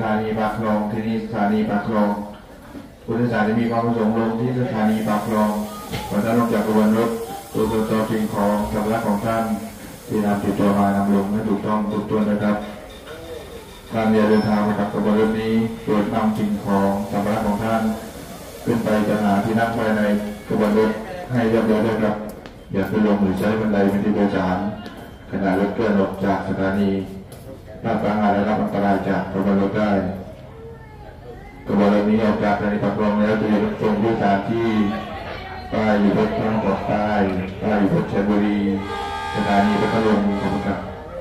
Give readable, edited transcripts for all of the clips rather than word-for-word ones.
านีปากคลองที่นี่สถานีปากคลองผู้โดยสารจะมีความประสงค์ลงที่สถานีปากคลองก่อนจะลงจากขบวนรถตัวสิ่งของสัมภาระของท่านที่นำติดตัวมานำลงให้ถูกต้องทุกตัวนะครับการเดินทางไปกับขบวนรถนี้โปรดนำสิ่งของสัมภาระของท่านขึ้นไปจัดหาที่นั่งภายในขบวนรถให้เรียบร้อยด้วยครับอย่าไปลงหรือใช้บันไดเป็นที่โดยสารขณะรถเคลื่อนออกจากสถานีถ้าประมาทได้รับอันตรายจากขบวนรถได้ขบวนรถนี้ออกจากสถานีปากคลองแล้วจะยังส่งผู้โดยสารที่ป้ายอยู่บนทางออกใต้ป้ายอยู่บนชัยบุรีสถานีพัทลุงขอบคุณครับ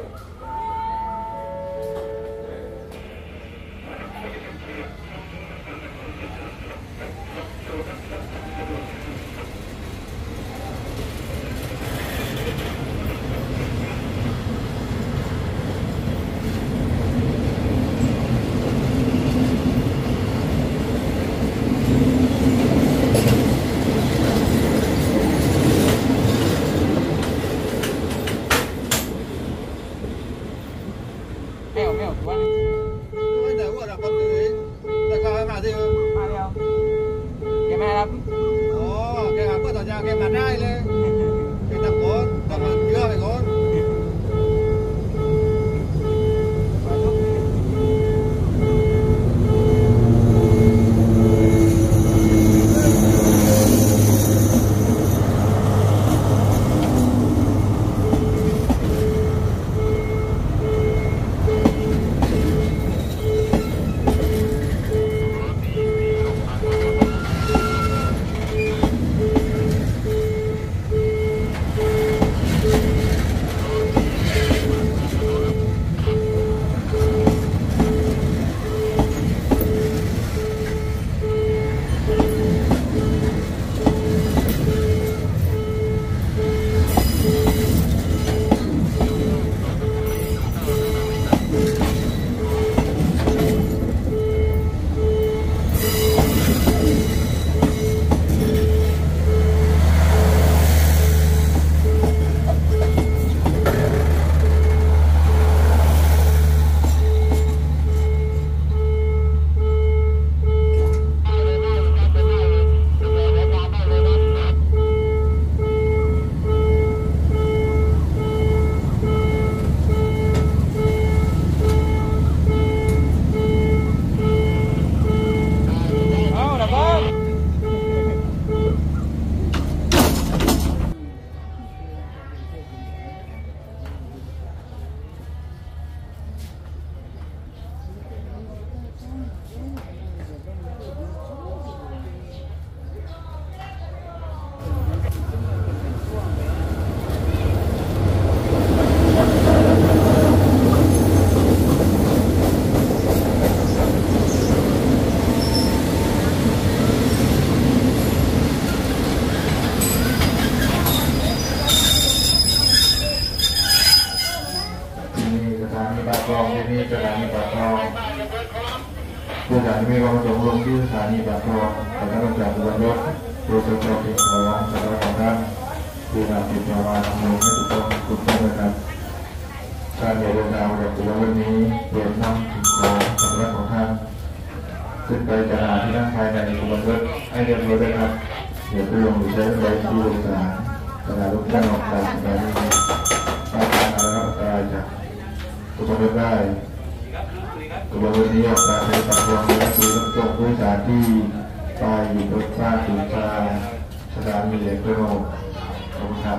ผู้โดยสารที่มีความประสงค์ลงที่สถานีปากคลองแต่ถ้าลงจากขบวนรถโดยตัวสิ่งของสัมภาระของท่านที่นำติดตัวมานำลงให้ถูกต้องนะครับการเดินทางจากขบวนรถนี้โปรดนำสิ่งของสัมภาระของท่านขึ้นไปจัดหาที่นั่งภายในขบวนรถให้เรียบร้อยด้วยครับอย่าไปลงหรือใช้บันไดที่โดยสารขณะรถเคลื่อนออกจากสถานีป้ายการได้รับอันตรายจากขบวนรถได้ขบวนรถนี้ออกจากสถานีปากคลองและคือรถส่งผู้โดยสารที่ป้ายอยู่บนบ้านถึงชาสถานีเหล็กกระโดดขอบคุณครับ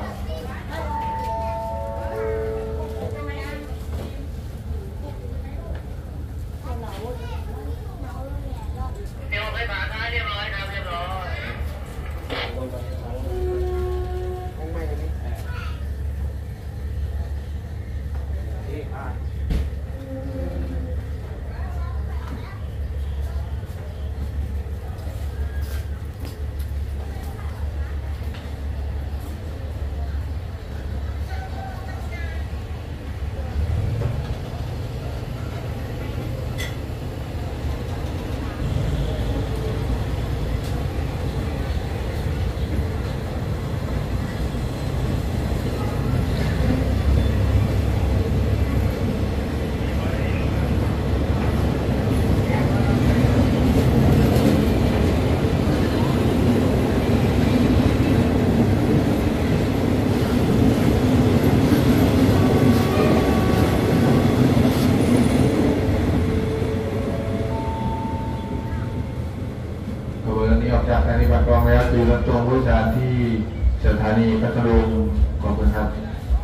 านีพัทลุงขอบคุณครับ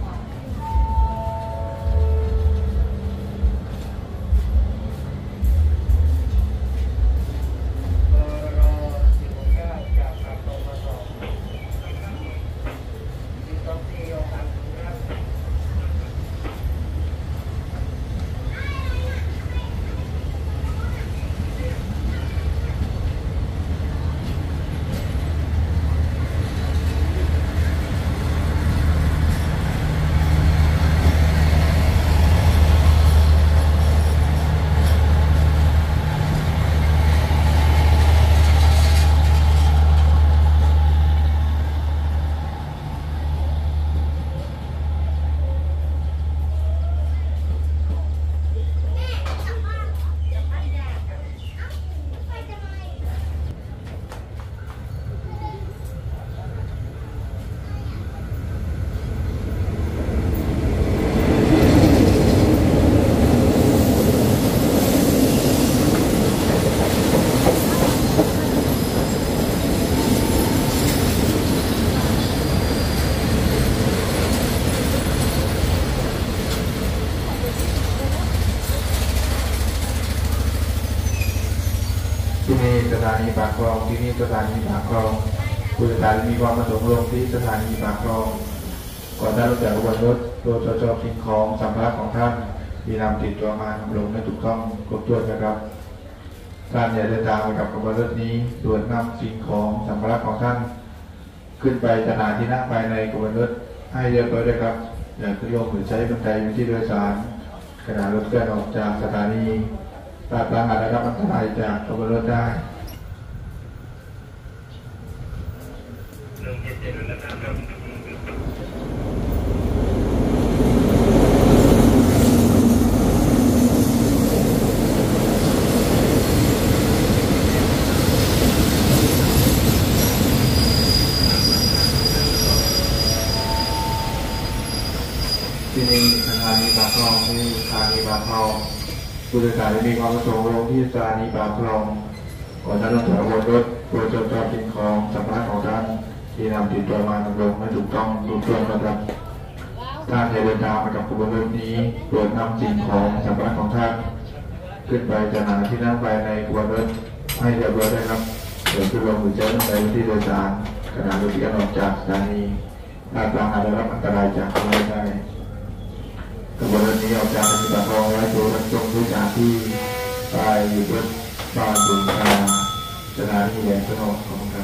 ที่นี่สถานีปากคลองที่นี่สถานีปากคลองผู้โดยสารมีความประสงค์ลงที่สถานีปากคลองก่อนท่านลงจากขบวนรถโดยจอสิ่งของสัมภาระของท่านที่นำติดตัวมาลงไม่ถูกต้องครบถ้วนนะครับท่านอย่าเดินทางไปกับขบวนรถนี้โดยนำสิ่งของสัมภาระของท่านขึ้นไปสถานที่นั่งภายในขบวนรถให้เรียบร้อยด้วยครับอย่าขึ้นลงหรือใช้บันไดเป็นที่โดยสารขณะรถเคลื่อนออกจากสถานีตราบอาจได้รับอันตรายจากขบวนรถได้ที่นี่สถานีปากคลองที่สถานีปากคลองผู้โดยสารมีความประสงค์ลงที่สถานีปากคลองก่อนท่านลงจากขบวนรถโปรดจดจ่อสิ่งของสัมภาระของท่านที่นำติดตัวมาลงให้ถูกต้องถูกต้องนะครับท่านอย่าเดินทางมากับขบวนรถนี้โปรดนำสิ่งของสัมภาระของท่านขึ้นไปสถานที่นั่งภายในขบวนรถให้เรียบร้อยด้วยครับโดยขึ้นลงหรือใช้บันไดที่โดยสารขณะรถเคลื่อนออกจากสถานีตราบอาจได้รับอันตรายจากขบวนรถได้ขบวนรถนี้ออกจากสถานีปากคลองไว้ตัวรับส่งผู้โดยสารที่ไปอยู่บนบ้านบุญคาสถานีแหลมสนองของครับ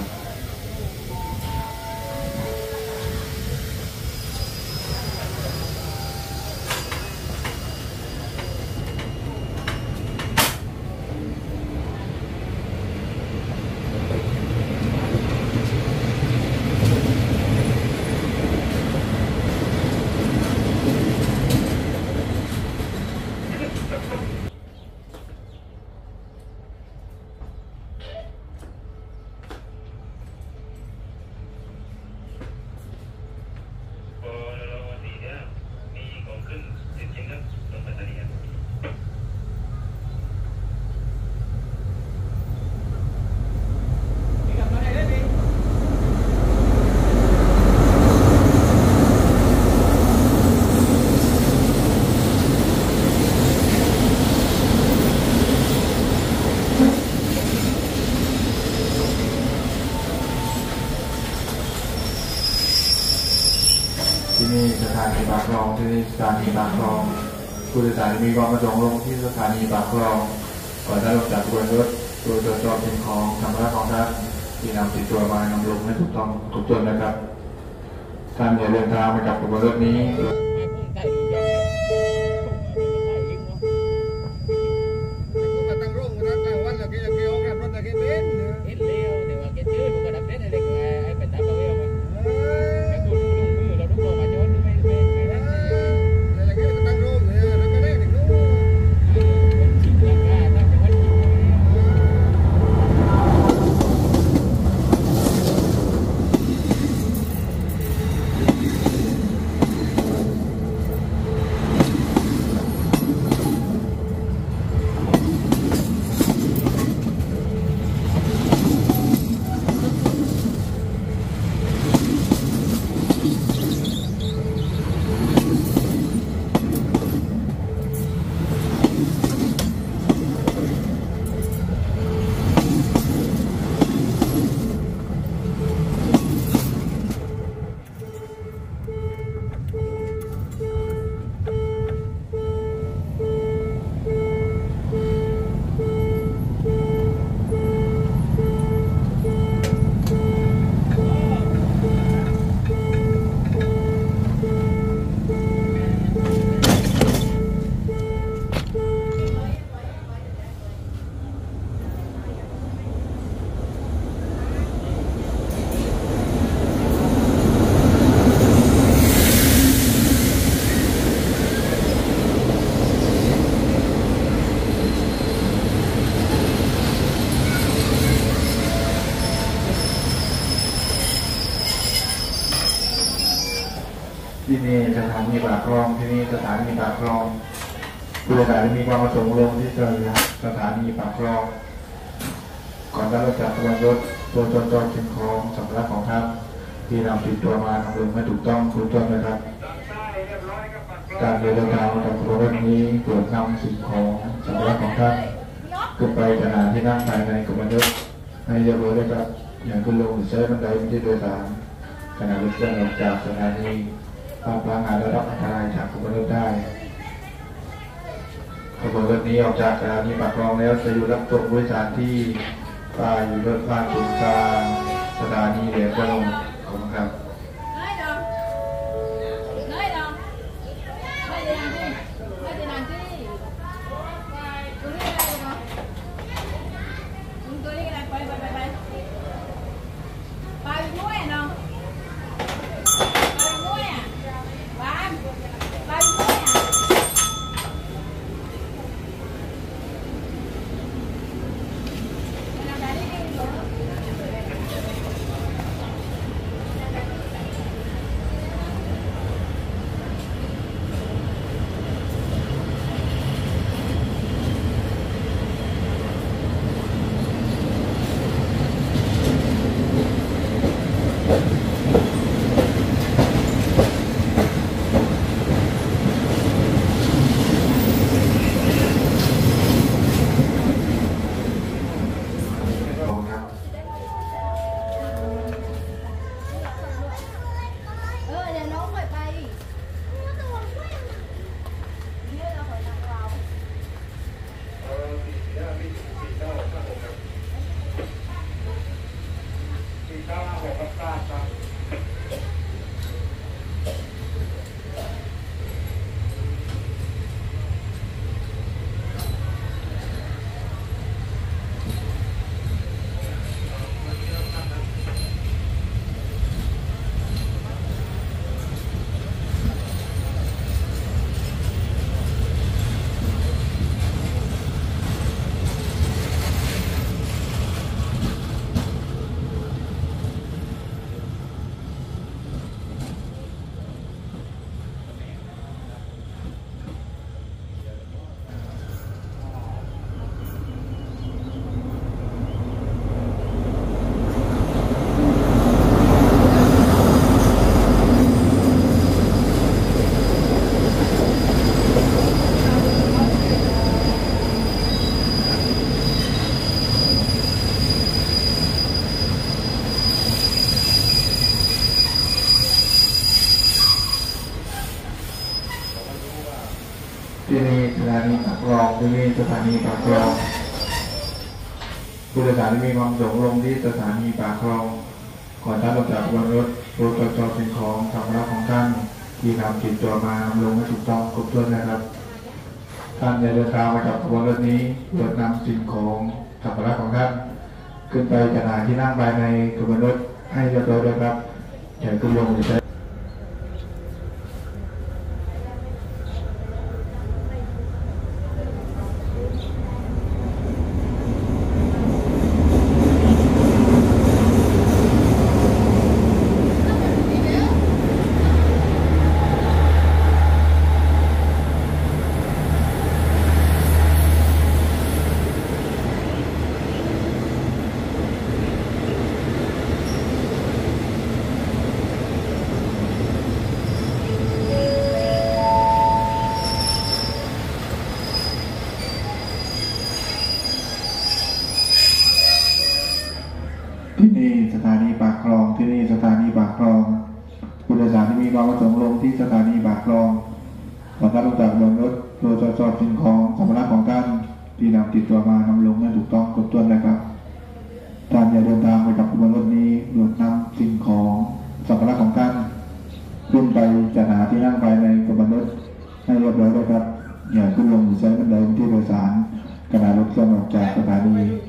ที่นี่สถานีปากคลองที่นี่สถานีปากคลองผู้โดยสารมีความประสงค์ลงที่สถานีปากคลองก่อนท่านลงจากขบวนรถโดยตรวจสอบสิ่งของสัมภาระของท่านที่นำติดตัวมานำลงให้ถูกต้องถูกต้องนะครับท่านอย่าเดินทางไปกับขบวนรถนี้ ทที่นี่สถานีปากคลองที่นี่สถานีปากคลองผู้โดยสารมีความประสงค์ลงที่สถานีปากคลองก่อนการรถจักรยานยนต์ตัวจอดสิ่งของสัมภาระของท่านที่นำติดตัวมานำลงไม่ถูกต้องถูกต้องนะครับการเดินทางจากรถนี้ตรวจนำสิ่งของสัมภาระของท่านขึ้นไปขณะที่นั่งภายในกระบะรถให้เรียบร้อยด้วยครับอย่างขึ้นลงหรือใช้บันไดที่โดยสารขณะรถเคลื่อนออกจากสถานีภาพพลังงานและรับอันตรายจากกระบะรถได้ขบวนรถนี้ออกจากสถานีปากคลองแล้วจะอยู่รับส่งผู้โดยสารที่ป้ายรถบ้านศูนย์กลางสถานีเหลียงกระลงขอบคุณครับที่นี่สถานีปากคลองที่นี่สถานีปากคลองผู้โดยสารที่มีความประสงค์ลงที่สถานีปากคลองก่อนท่านลงจากบนรถจอดสิ่งของสัมภาระของท่านที่นำติดตัวมาลงให้ถูกต้องครบถ้วนนะครับท่านอย่าเดินทางมากับบนรถนี้รถนำสิ่งของสัมภาระของท่านขึ้นไปขณะที่นั่งภายในกระบะรถให้เรียบร้อยด้วยครับอย่าขึ้นลงหรือใช้ที่นี่สถานีปากคลองที่นี่สถานีปากคลองผู้โดยสารที่มีความประสงค์ลงที่สถานีปากคลองก่อนท่านลงจากบนรถโดยจอดสิ่งของสัมภาระของท่านที่นำติดตัวมานำลงให้ถูกต้องครบถ้วนนะครับท่านอย่าเดินทางไปกับบนรถนี้โดยนำสิ่งของสัมภาระของท่านขึ้นไปจัดหาที่นั่งภายในกระบะรถให้เรียบร้อยด้วยครับอย่าขึ้นลงหรือใช้บันไดที่โดยสารขณะรถเคลื่อนออกจากสถานี